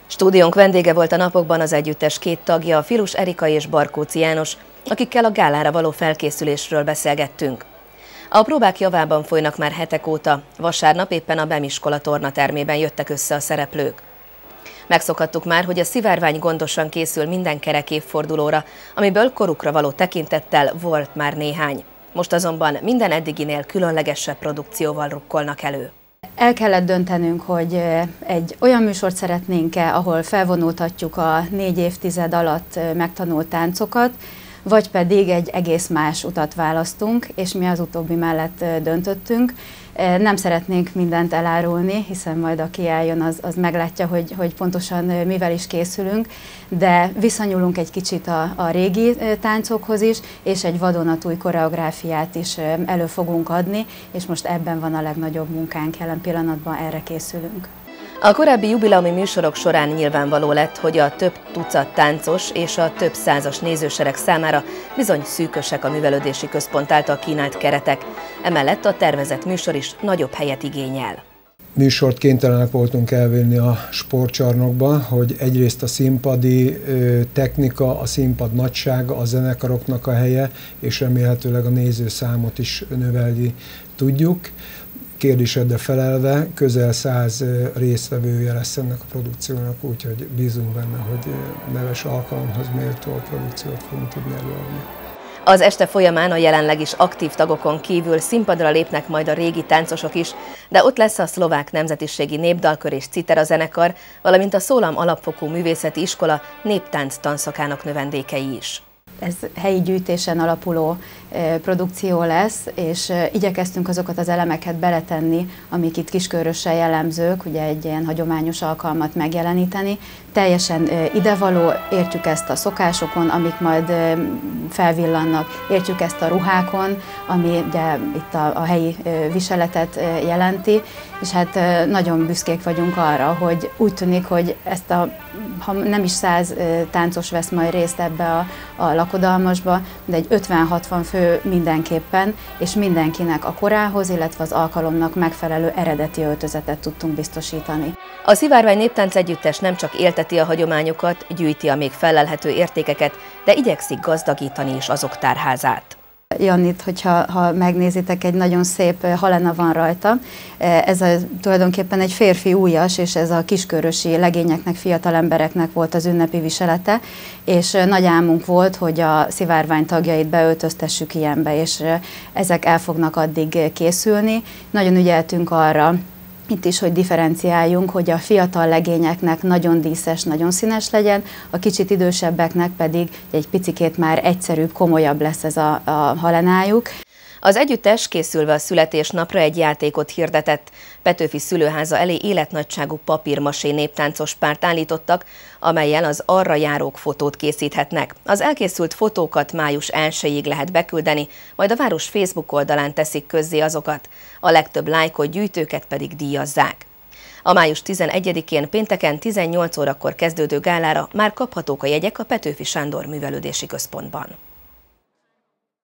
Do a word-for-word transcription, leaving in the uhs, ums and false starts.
Stúdiónk vendége volt a napokban az együttes két tagja, Filus Erika és Barkóczy János, akikkel a gálára való felkészülésről beszélgettünk. A próbák javában folynak már hetek óta, vasárnap éppen a Bemiskola tornatermében jöttek össze a szereplők. Megszokhattuk már, hogy a szivárvány gondosan készül minden kerek évfordulóra, amiből korukra való tekintettel volt már néhány. Most azonban minden eddiginél különlegesebb produkcióval rukkolnak elő. El kellett döntenünk, hogy egy olyan műsort szeretnénk-e, ahol felvonultatjuk a négy évtized alatt megtanult táncokat, vagy pedig egy egész más utat választunk, és mi az utóbbi mellett döntöttünk. Nem szeretnénk mindent elárulni, hiszen majd aki eljön, az, az meglátja, hogy, hogy pontosan mivel is készülünk, de visszanyúlunk egy kicsit a, a régi táncokhoz is, és egy vadonatúj koreográfiát is elő fogunk adni, és most ebben van a legnagyobb munkánk, jelen pillanatban erre készülünk. A korábbi jubileumi műsorok során nyilvánvaló lett, hogy a több tucat táncos és a több százas nézősereg számára bizony szűkösek a művelődési központ által kínált keretek. Emellett a tervezett műsor is nagyobb helyet igényel. Műsort kénytelenek voltunk elvinni a sportcsarnokba, hogy egyrészt a színpadi technika, a színpad nagysága, a zenekaroknak a helye, és remélhetőleg a nézőszámot is növelni tudjuk. Kérdésedre felelve, közel száz résztvevője lesz ennek a produkciónak, úgyhogy bízunk benne, hogy neves alkalomhoz méltó produkciót fogunk tudni előadni. Az este folyamán a jelenleg is aktív tagokon kívül színpadra lépnek majd a régi táncosok is, de ott lesz a szlovák nemzetiségi népdalkör és citera zenekar, valamint a Szólam Alapfokú Művészeti Iskola néptánc tanszakának növendékei is. Ez helyi gyűjtésen alapuló produkció lesz, és igyekeztünk azokat az elemeket beletenni, amik itt Kiskörössel jellemzők, ugye egy ilyen hagyományos alkalmat megjeleníteni. Teljesen idevaló, értjük ezt a szokásokon, amik majd felvillannak, értjük ezt a ruhákon, ami ugye itt a, a helyi viseletet jelenti, és hát nagyon büszkék vagyunk arra, hogy úgy tűnik, hogy ezt a, ha nem is száz táncos vesz majd részt ebbe a, a lakodalmasba, de egy ötven-hatvan fő mindenképpen, és mindenkinek a korához, illetve az alkalomnak megfelelő eredeti öltözetet tudtunk biztosítani. A Szivárvány Néptánc Együttes nem csak élteti a hagyományokat, gyűjti a még fellelhető értékeket, de igyekszik gazdagítani is azok tárházát. Jannit, hogyha ha megnézitek, egy nagyon szép halena van rajta. Ez a, tulajdonképpen egy férfi ujjas, és ez a kiskörösi legényeknek, fiatal embereknek volt az ünnepi viselete, és nagy álmunk volt, hogy a Szivárvány tagjait beöltöztessük ilyenbe, és ezek el fognak addig készülni. Nagyon ügyeltünk arra, itt is, hogy differenciáljunk, hogy a fiatal legényeknek nagyon díszes, nagyon színes legyen, a kicsit idősebbeknek pedig egy picikét már egyszerűbb, komolyabb lesz ez a, a halenájuk. Az együttes készülve a születésnapra egy játékot hirdetett. Petőfi szülőháza elé életnagyságú papírmasé néptáncos párt állítottak, amellyel az arra járók fotót készíthetnek. Az elkészült fotókat május elsejéig lehet beküldeni, majd a város Facebook oldalán teszik közzé azokat. A legtöbb lájkot gyűjtőket pedig díjazzák. A május tizenegyedikén pénteken tizennyolc órakor kezdődő gálára már kaphatók a jegyek a Petőfi Sándor Művelődési Központban.